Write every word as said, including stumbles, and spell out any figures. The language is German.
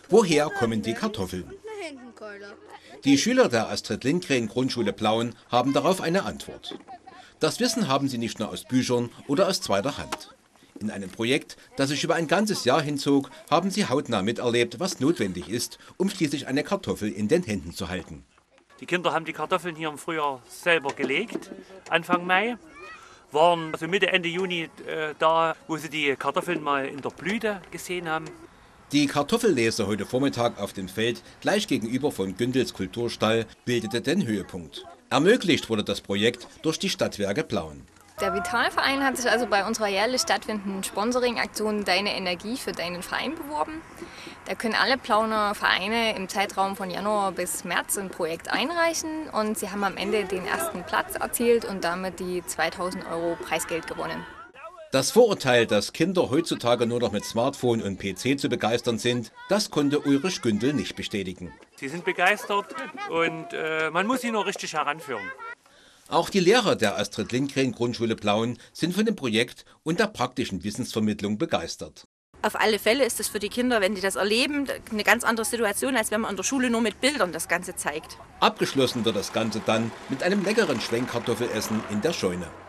Woher kommen die Kartoffeln? Die Schüler der Astrid Lindgren Grundschule Plauen haben darauf eine Antwort. Das Wissen haben sie nicht nur aus Büchern oder aus zweiter Hand. In einem Projekt, das sich über ein ganzes Jahr hinzog, haben sie hautnah miterlebt, was notwendig ist, um schließlich eine Kartoffel in den Händen zu halten. Die Kinder haben die Kartoffeln hier im Frühjahr selber gelegt, Anfang Mai. Waren also Mitte, Ende Juni äh, da, wo sie die Kartoffeln mal in der Blüte gesehen haben. Die Kartoffellese heute Vormittag auf dem Feld, gleich gegenüber von Gündels Kulturstall, bildete den Höhepunkt. Ermöglicht wurde das Projekt durch die Stadtwerke Plauen. Der Vitalverein hat sich also bei unserer jährlich stattfindenden Sponsoring-Aktion Deine Energie für deinen Verein beworben. Da können alle Plauner Vereine im Zeitraum von Januar bis März ein Projekt einreichen und sie haben am Ende den ersten Platz erzielt und damit die zweitausend Euro Preisgeld gewonnen. Das Vorurteil, dass Kinder heutzutage nur noch mit Smartphone und P C zu begeistern sind, das konnte Ulrich Gündel nicht bestätigen. Sie sind begeistert und äh, man muss sie nur richtig heranführen. Auch die Lehrer der Astrid Lindgren Grundschule Plauen sind von dem Projekt und der praktischen Wissensvermittlung begeistert. Auf alle Fälle ist es für die Kinder, wenn die das erleben, eine ganz andere Situation, als wenn man an der Schule nur mit Bildern das Ganze zeigt. Abgeschlossen wird das Ganze dann mit einem leckeren Schwenkkartoffelessen in der Scheune.